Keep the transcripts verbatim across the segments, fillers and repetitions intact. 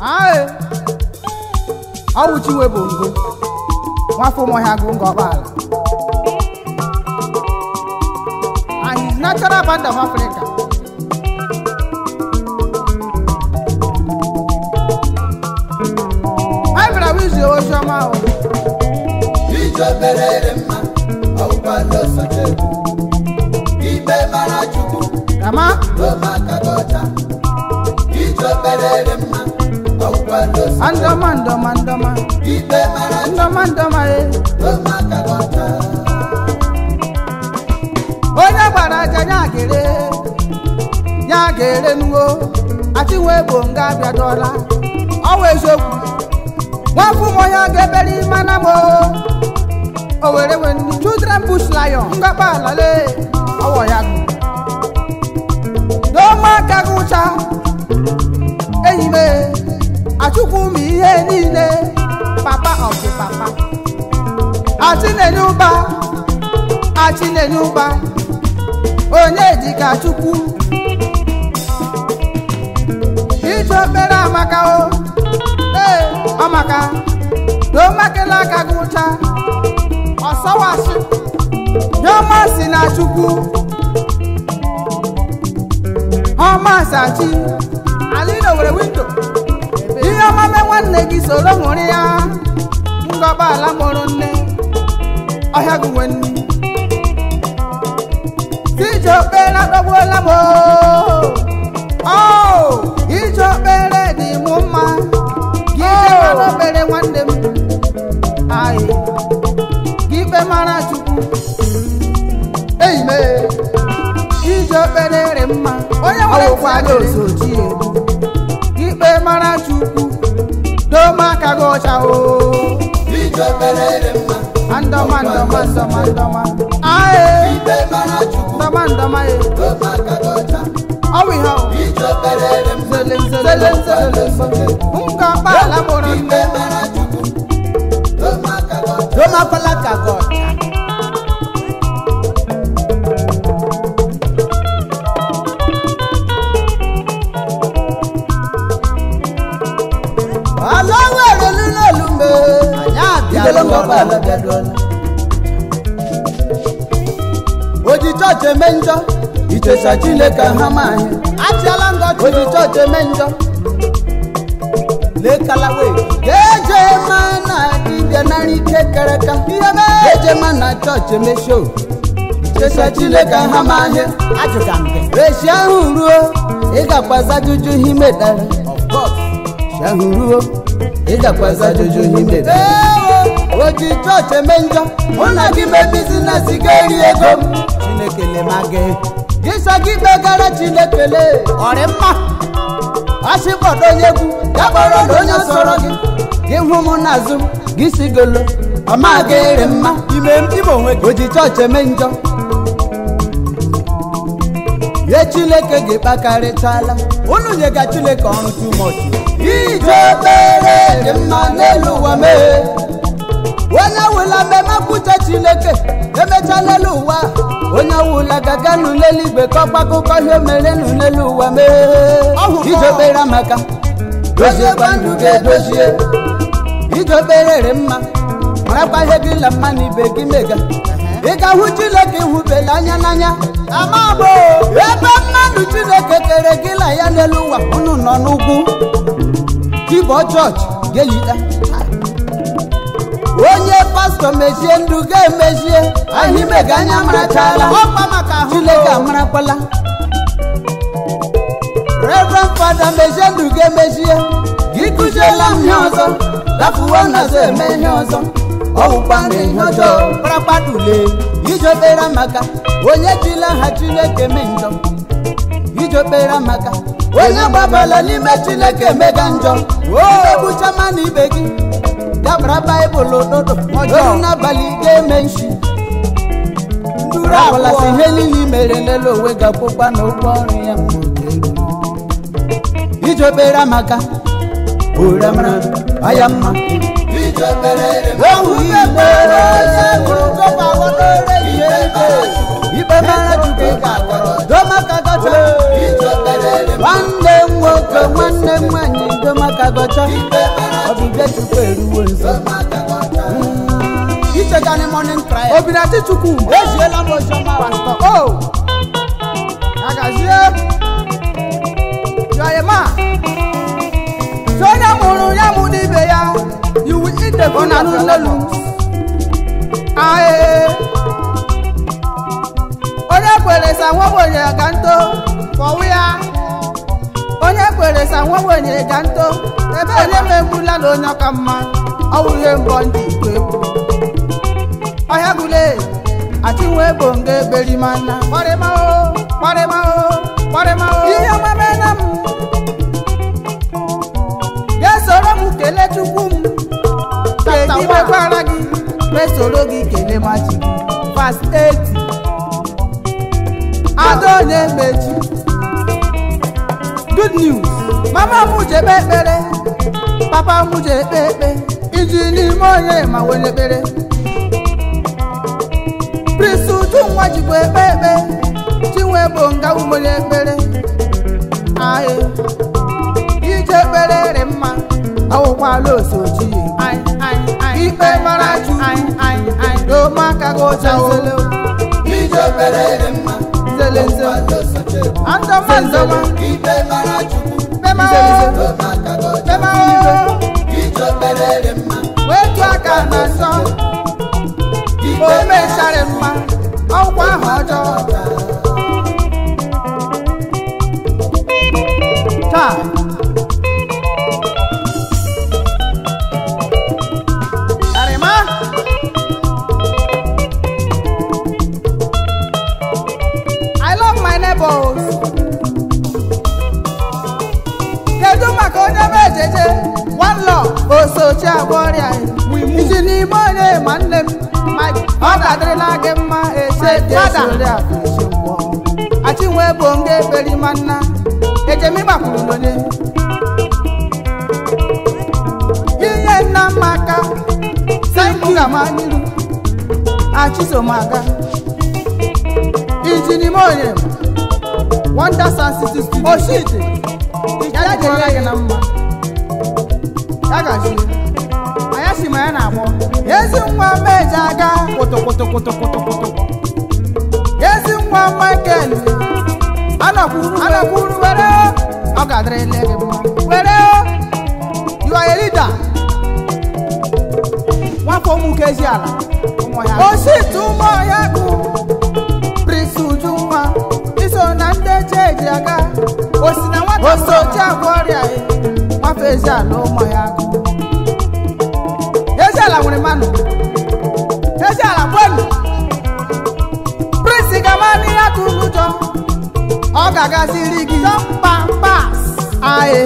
Aye. Awuchi we bongo. Wafo mo ha go ngobala. And his natural band of Africa. I will wish you all your mouth. Ijo bererema, awupalo sotebu. Ibe marachuku, Kama? Roma kagota. Ijo bererema, awupalo sotebu. Andoma, andoma, andoma. Ibe marachuku, Andoma, andoma, eh. Roma kagota. Onye gbara aja ya gere. Ya gere nugo. Ati we bonga biadola. Always open. Wafu mo ya geberi manamo. Owere when the children push lion. Ngaba lale. Awo ya. Doma kagucha. Eyime. Achuku mi ihe niile. Papa of the papa. Ati nenyuba. Ati nenyuba. Onye dika chukwu. Ijo bere amaka o. Eh, amaka. Doma kela kagucha. Ọsọwasị Yọma si na Chukwu Ọma sachi Ali na were windo Ihe ọma me nwanne gị soro ṅụrị ya Ngọba ala mụrụ nne Ọhịa gị nwe nni Ije okpere adọgbuola m Oh, ije okpere dị mụ mma Gị ije okpere nwanne m Aye Ibe mara Chukwu Eyime Ije okpere mma Onye nwere kwado osochi ebu Ibe mara Chukwu Doma kagocha o Ije okpere mma Andoma ndoma ndoma ndoma Aye Ibe mara Chukwu Ndoma ndoma e Roma kagota. Awi ha Ije okpere mma Zele zele zele zele Nga bala moro Ibe nne mara Chukwu Roma kagota. Doma kola kagocha Oji church emenjo Ichesa Chineke ha mahi Achala ngochi Oji church emenjo Lekala we Geje mana Ibia nari kekereka Geje mana church emesho Ichesa Chineke ha mahi Ajuka mbe Reshi ahụ ruo Ịga kwaza juju himedara Of course Reshi ahụ ruo Ịga kwaza juju himedara Oji church emenjo Una gime business geri ego Chineke le mage Gisa gibe gara Chineke le Ore mma Ashibodo nyegu Yaboro donya soro gi Gihu mu nazu Gisi golo Oma gere mma Ime ime onwe gị Oji church emenjo Ye Chineke gị kpakarịchala Unu nyega Chineke ọrụ too much Ije bere dị mma n'elu ụwa mee Onye wula mmemme kwuche Chineke emecha n'elu ụwa Onye wula gaga n'ụlelu igwe kọkpakụkọ ihe mere n'ụlelu ụwa mee Ije bere amaka Dozie gbandu ga-edozie Ije bere dị mma Marakwa ihe gị la mma n'ibe gị mega Ị ga-ahụ Chineke ihubela anya n'anya Amabo Ebe mmadụ Chineke kere gị la ya n'elu ụwa Unu nọ n'ugwu Kibo chọọchị ga-eyita Onye pastọ mechie ndụ ga-emechie Anyị mega anya marachala Ọkpa maka ahụ Chineke amarakwala Reverend Father mechie ndụ ga-emechie Gị kụziela m ihe ọzọ Dafuwa n'azụ eme ihe ọzọ Ọwụkwa na ihe ọjọọ Kparakpadule Ije okpere maka Onye jila ha Chineke mee njọ Ije okpere maka Onye gbabala n'ime Chineke mega njọ Egbucha mmanụ ibe gị Gabara Baịbụl ododo Oru n'abalị ga-eme nshi Nduru abụla si ihe niile mere lele onwe ga-akwụkwa n'ụgwọ ọrụ ya mgbe Ije okpere maka Ora mara aya mma Ije okpere Ohu ibe onye gụrụ gọba ọlọre ihe ibe Ibe mara Chukwu Doma kagocha Ije okpere Nwanne nwoke nwanne nwanyị Doma kagocha ọcha ọbịbịa chukwu eruwo nso ichegani morning cry Obinati Chukwu ejiela m oziọma Pastor O agazie yoyema so onye mụrụ ya mụ n'ibe ya you will eat the good of your labor. Aye onye kwere sa nwobenye ga nto kọwụ ya onye kwere sa nwobenye ga nto ebe onye megbula na onye ọka mma ọ wụ ihe mbọ ndị igwe bụ ọhịa gule achinwe bụ nga eberi mana kparịmao kparịmao kparịmao ihe ọmame na m ga-esoro m kelee Chukwu m ga-ejibekwara gị mesoro gị kelee machi gị fast eighty ada onye mechi good news mama m jebe ekpere papa m je ekpe ekpe iji n'ime onye ma wele ekpere Prince Uju nwa jikwa ekpe ekpe chinwe bụ nga umonye ekpere aye ije ekpere dị mma awụkwala osochi ikpe mara ju n'omaka gị ụcha zele ije ekpere dị mma zele zele andọma ndọma ikpe mara chukwu pemao pemao ije ekpere dị mma wetu aka na nsọ o mechara mma ọkwa ahụ ọjọọ taa arịma I love my neighbors. Kedu maka onye m ejeje one love osochi agwọrịa iji n'ime onye ma nne m ọ ga-adịrịla gị mma eche esori akụchi mgbọ achinwe bụ nga eberi manna ejemigbakwuru n'onye inye nna mmaka saimụgamaniru achisomaga iji n'ime onye wonder san city studio oshite ya jere gị na mma ya gazie anya si ma ya na-agbọ ezi nwa meji aga kwụtụkwụtụkwụtụkwụtụ ezi nwa Michael anakwuru were ọ ga-adịrịle gị mma were you are a leader nwafọ ụmụ kezi ala ositi ụmụ ọhịa gụ Prince Uju nwa iso na ndị eji aga osi na nwata osochi agwọ ọrịa nwafọ ezi ala ụmụ ọhịa gụ ezi ala nwere mmanụ ezi ala kwenu Prince gama n'ihe atụrụ ụjọ ọ ga-agaziri gị pampas aye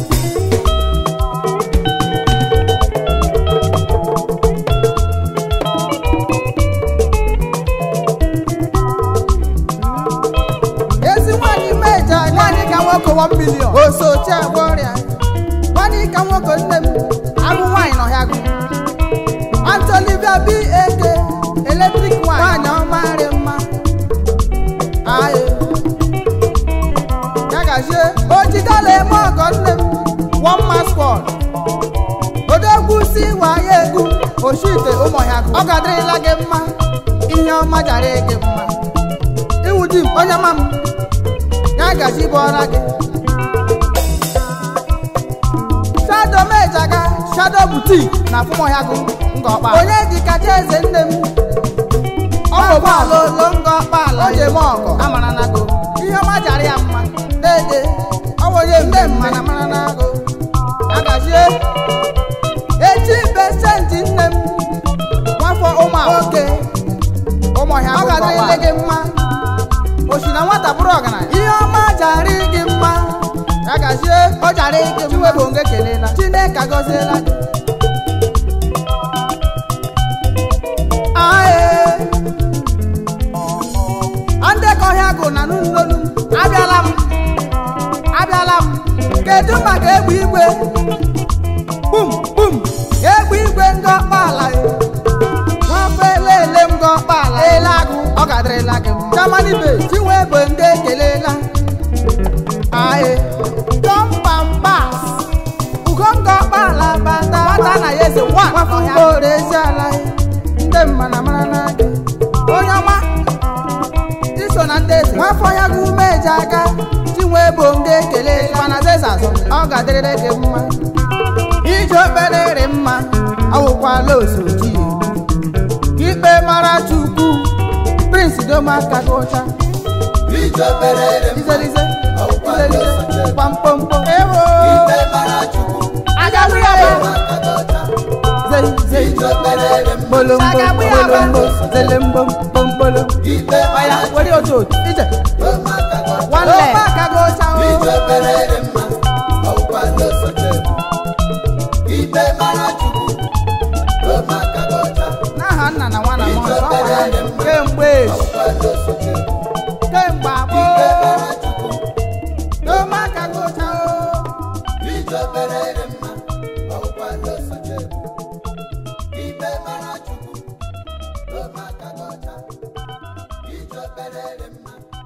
ezi nwanyị meja nwanyị ka nwoke one million osochi agwọ ọrịa nwanyị ka nwoke nne m agụ nwanyị n'ọhịa gụ Antolivia B A K electric nwanyị ọma rị mma aye ya gazie ojigala eme ọgọ nne m one man squad odogwu si waya egwu oshite ụmụọhịa ọ ga-adịrịla gị mma ihe ọma jara gị mma iwu di m onye ma m ya gazi bụọra gị Shadow mejaga Shadow boutique na ụmụọhịa gụ onye dịkacha eze nne m ọgbọgbala olo nga ọkpala o ji eme ọgọ amara nago ihe ọma jara ya mma dede ọwụnye nne m mana mara nago agazie echi pesenti nne m nwafọ ụmụ nwoke ụmụọhịa ọ ga-adịrịle gị mma osi na nwata bụrụ ọgaranya ihe ọma jara gị mma agazie ọ jara gị mma bụ nga kelela Chineke agọziela gị andekọhịa gụ na n'ụlọlu abịala m abịala m kedu maka egbe igwe bum bum egbe igwe nga ọkpala nwafọ elele m nga ọkpala ele agụ ọ ga-adịrịla gị Germany be chinwe egbe ndị ekelela aye jọmpambas ugonga nwafọ ezi ala ndị mma na mara na gị onye ọma iso na ndị eze nwafọ ya gị ume eji aga chinwe bụ ndị ekele mana zeza azụ ọ ga-adịrịrị gị mma iji okpere mma awụkwala osoji ikpe mara chukwu prince domaka gị ụcha izelize izelize kpampompo ewo agabu ya zei zei bolombo bolombo zelembo bombolo oya wori otu otu ije one leg domaka gị ụcha n'aha nna na nwa na mmụọ nsọ ọkwa ya kemgbe kemgbe abụọ domaka gị ụcha Ije